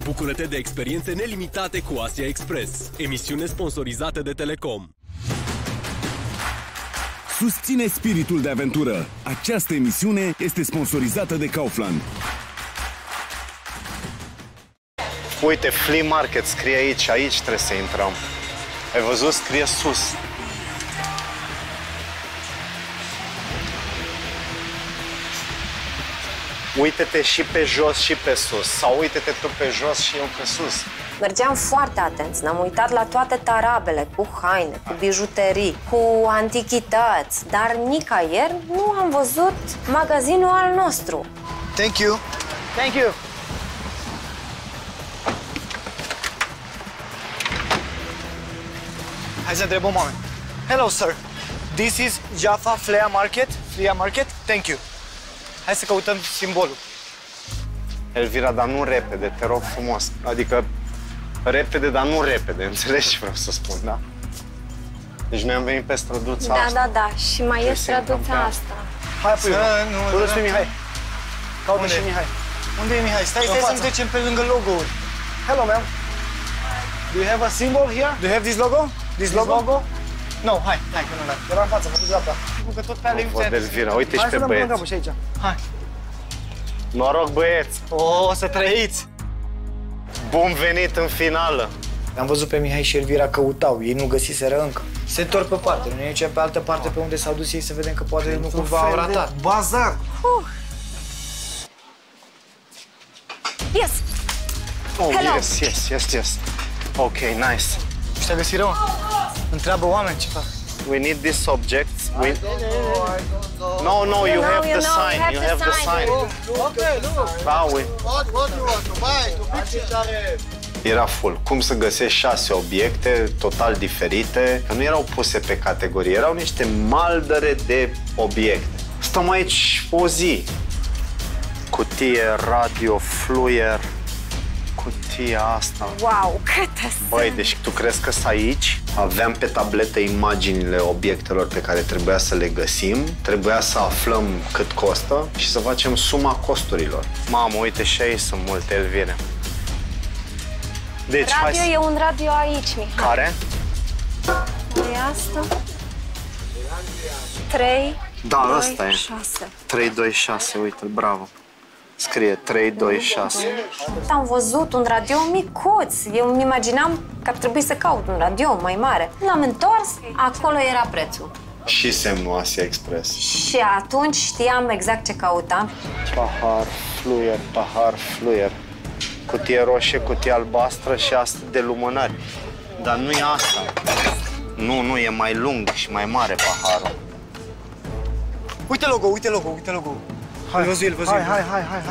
Bucură-te de experiențe nelimitate cu Asia Express. Emisiune sponsorizată de Telecom. Susține spiritul de aventură. Această emisiune este sponsorizată de Kaufland. Uite, Flea Market scrie aici, aici trebuie să intrăm. Ai văzut? Scrie sus. Uite-te și pe jos și pe sus. Sau uite-te tu pe jos și eu pe sus. Mergeam foarte atenți, ne-am uitat la toate tarabele, cu haine, cu bijuterii, cu antichități, dar nicăieri nu am văzut magazinul al nostru. Thank you. Thank you. Hai să întrebăm oameni. Hello, sir. This is Jaffa Flea Market? Flea Market? Thank you. Hai să căutăm simbolul. Elvira, dar nu repede, te rog frumos. Adică repede, dar nu repede. Înțelegi ce vreau să spun, da? Deci noi am venit pe străduța asta. Da. Și mai e străduța asta. Hai, apoi. Du-te și Mihai. Caută Unde? și Mihai. Unde e Mihai? Stai să trecem pe lângă logo-uri. Hello, ma'am. Do you have a symbol here? Do you have this logo? This logo? No, hai, că nu. Era în față, făcut dreapta. Că tot pe ale Văd Elvira, uite și pe băieți. Hai să aici. Hai. Noroc, băieți! O să trăiți! Bun venit în finală! Am văzut pe Mihai și Elvira căutau, ei nu găsiseră încă. Se întorc pe parte, nu e pe altă parte pe unde s-au dus ei să vedem că poate nu cumva au ratat. Bazar! Yes! Oh, Hello. yes. Ok, nice. Și te-a găsit rău? Întreabă oameni ce fac. We need these objects. No, you have the sign. You have the sign. Okay, look. What do you want to buy? To fix it? Era full. Cum să găsești 6 obiecte total diferite, că nu erau puse pe categorie, erau niște maldăre de obiecte. Stăm aici o zi. Cutie, radio, fluier, cutia asta. Wow, câte Băi, deci tu crezi că aici aveam pe tabletă imaginile obiectelor pe care trebuia să le găsim, trebuia să aflăm cât costă și să facem suma costurilor. Mamă, uite și aici sunt multe, Elvire. Deci, radio e un radio aici, Mihai. Care? E asta? 3, Da, 2, ăsta e. 6. 326, uite-l, bravo. Scrie 326. Am văzut un radio micuț. Eu îmi imaginam că ar trebui să caut un radio mai mare. L-am întors, acolo era prețul. Și semnul Asia Express. Și atunci știam exact ce căutam. Pahar, fluier. Cutie roșie, cutie albastră și asta de lumânări. Dar nu e asta. Nu, e mai lung și mai mare paharul. Uite logo. Hai, văzui. Hai.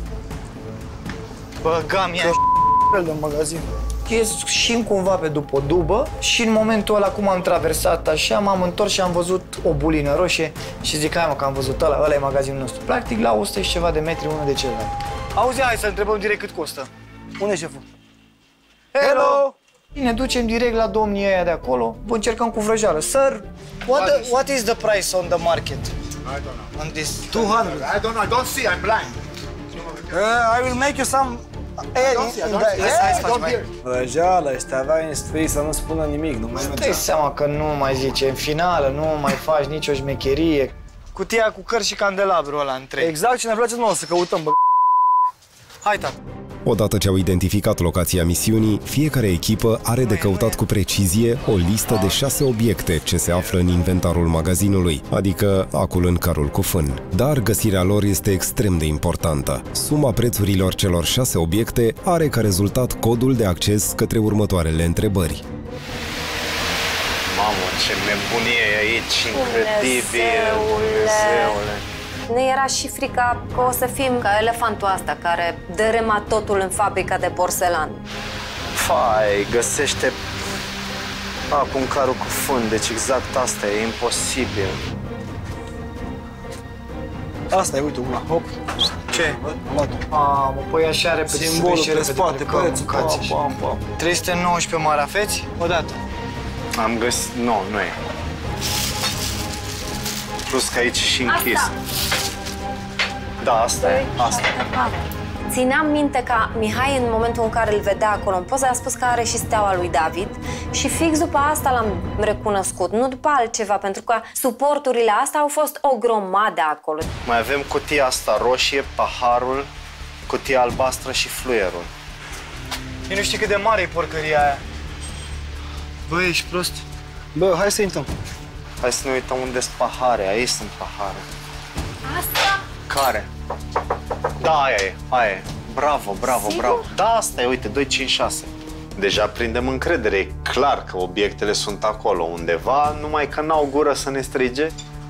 Băga mea fel de magazin. Ies și cumva pe după o dubă și în momentul ăla cum am traversat așa, m-am întors și am văzut o bulină roșie și zic, hai mă, că am văzut ăla e magazinul nostru. Practic la 100 și ceva de metri unul de celălalt. Auzi, hai să întrebăm direct cât costă. Unde e șeful? Hello! Ne ducem direct la domnii ăia de acolo, încercăm cu vrăjeală. Sir, what is the price on the market? I don't know. On this 200. I don't see, I'm blind. I will make you some... Vrăjeală, și te avea instruit să nu spună nimic, nu mai mergea. Dai seama că nu mai zice în finală, nu mai faci nicio șmecherie. Cutia cu cărți și candelabrul ăla întreg. Exact ce ne place nouă să căutăm, bă. Hai, tată. Odată ce au identificat locația misiunii, fiecare echipă are de căutat cu precizie o listă de 6 obiecte ce se află în inventarul magazinului, adică acul în carul cu fân. Dar găsirea lor este extrem de importantă. Suma prețurilor celor 6 obiecte are ca rezultat codul de acces către următoarele întrebări. Mamă, ce nebunie e aici, incredibil, Dumnezeule! Ne era și frica că o să fim ca elefantul ăsta care dărâma totul în fabrica de porselan. Fai, găsește acum carul cu fân, deci exact asta e imposibil. Asta e, uite, una, hop. Ce? Mamă, păi așa repede. Simbolul pe spate, prețul, 319 marafeți, odată. Am găsit, nu e. Plus că aici e și închis. Da, asta e, asta. Țineam minte că Mihai, în momentul în care îl vedea acolo în poză, a spus că are și steaua lui David și fix după asta l-am recunoscut, nu după altceva, pentru că suporturile astea au fost o grămadă acolo. Mai avem cutia asta roșie, paharul, cutia albastră și fluierul. Eu nu știu cât de mare e porcăria aia. Bă, ești prost? Bă, hai să intrăm. Hai să ne uităm unde sunt pahare, aici sunt pahare. Asta? Care? Da, aia e. Bravo, bravo, Sigur? bravo. Da, asta e, uite, 2, 5, 6. Deja prindem încredere, e clar că obiectele sunt acolo undeva, numai că n-au gură să ne strige.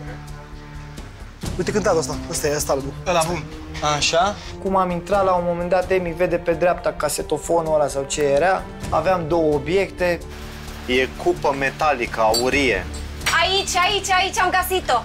Uite cântatul ăsta, ăsta e albul. Ăla bun. Așa. Cum am intrat, la un moment dat, Emi vede pe dreapta casetofonul ăla sau ce era. Aveam două obiecte. E cupă metalică, aurie. Aici am găsit-o.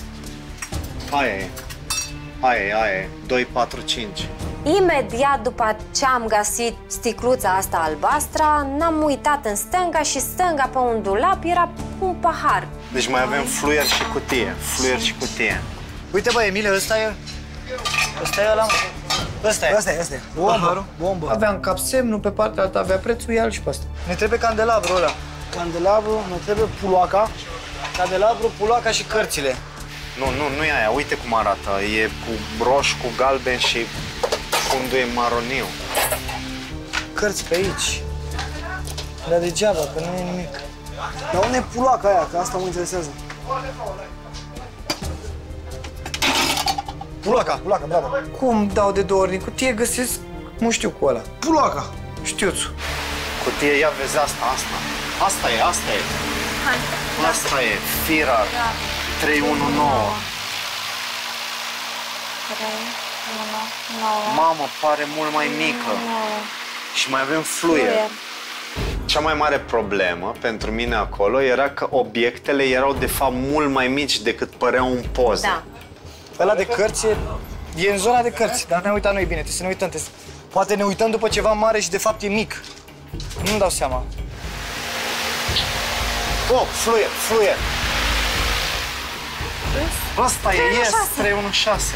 Aia e, 2, 4, 5. Imediat după ce am găsit sticluța asta albastră, n-am uitat în stânga și stânga pe un dulap era un pahar. Deci mai avem fluier și cutie, Uite, bă, Emile, ăsta e... Ăsta e ăla, mă. Ăsta e. Bombă. Aveam capsemnul, pe partea alta avea prețul, ia-l și pe asta. Ne trebuie candelabrul ăla. Candelabru, ne trebuie puloaca. Candelabru, puloaca și cărțile. Nu e aia, uite cum arată. E cu roșu, cu galben și fundul e maroniu. Cărți pe aici. Dar degeaba, că nu e nimic. Dar unde e puloaca aia? Că asta mă interesează. Puloaca, bravo. Cum dau de două ori din cutie, găsesc, nu știu cu ăla. Puloaca. Știuțu. Cutie, ia vezi asta. Asta e. Asta e, Firar 319. Mamă, pare mult mai mică. Și mai avem fluier. Cea mai mare problemă pentru mine acolo era că obiectele erau de fapt mult mai mici decât păreau în poză. Da. Ăla de cărți e în zona de cărți, dar ne-am uitat noi bine, trebuie să ne uităm. Poate ne uităm după ceva mare și de fapt e mic. Nu-mi dau seama. Oh, fluier. Ăsta e, 316.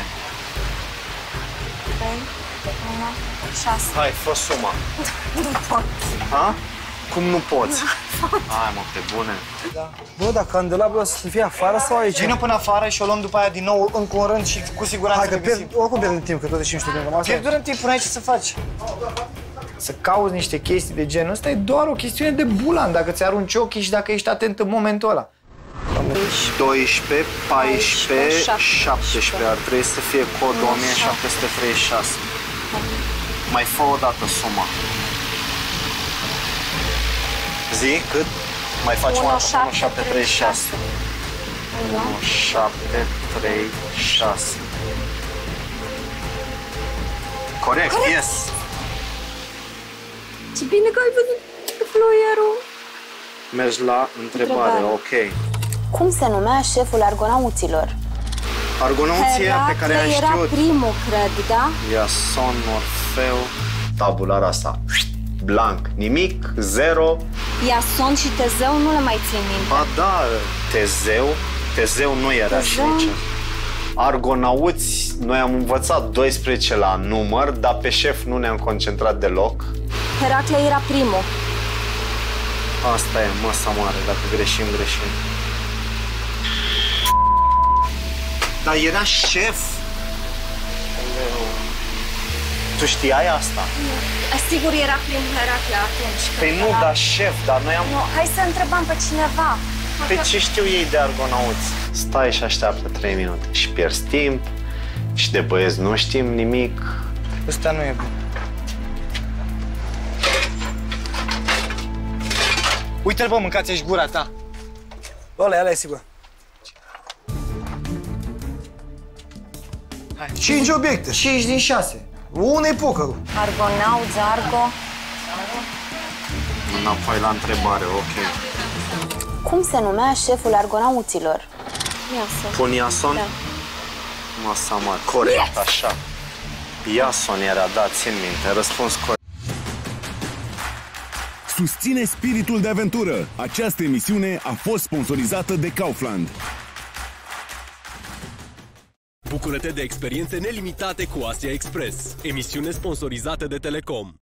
Hai, fă suma. Nu pot. Ha? Cum nu poți? Hai, mă, pe bune. Da. Bă, dar candelabrul ăsta să fie afară sau aici? Vină până afară și o luăm după aia din nou încă un rând și cu siguranță Hai, că ne găsim. oricum pierdem timp, că tot și nu știu de rămas. Pierdurăm timp până aici ce să faci. Să cauți niște chestii de genul ăsta e doar o chestiune de bulan, dacă ți arunci ochii și dacă ești atent în momentul ăla. 12, 14, 17. Ar trebui să fie codul 1736. Mai fă o dată suma. Zi, cât? Mai facem o dată 1736. 1736. Corect, yes. Ce bine că ai văzut fluierul. Mergi la întrebare, ok. Cum se numea șeful argonauților? Argonauția pe care am era știut. primul, cred, da? Iason, Orfeu, tabular asta. Blanc, nimic, zero. Iason și Tezeu nu le mai țin minte. Ba da, Tezeu nu era și nici. Argonauți, noi am învățat 12 la număr, dar pe șef nu ne-am concentrat deloc. Heracle era primul. Asta e măsa mare, dacă greșim. Dar era șef. Tu știai asta? Sigur era primul Heracle atunci. Păi nu, dar șef, dar noi am... Nu, hai să întrebăm pe cineva. Pe ce știu ei de argonauți? Stai și așteaptă 3 minute și pierzi timp și de băieți nu știm nimic. Ăsta nu e bun. Uite-l, bă, mâncați-și gura ta. Ăla e sigur. 5 obiecte. 5 din 6. Unde-i pokerul? Argonaut, Zargo. Înapoi la întrebare, ok. Cum se numea șeful argonauților? Iason. Pun Iason? Da. Masa mare. Corect, așa. Iason era, da, țin minte. Răspuns corect. Susține spiritul de aventură. Această emisiune a fost sponsorizată de Kaufland. Bucură-te de experiențe nelimitate cu Asia Express, emisiune sponsorizată de Telecom.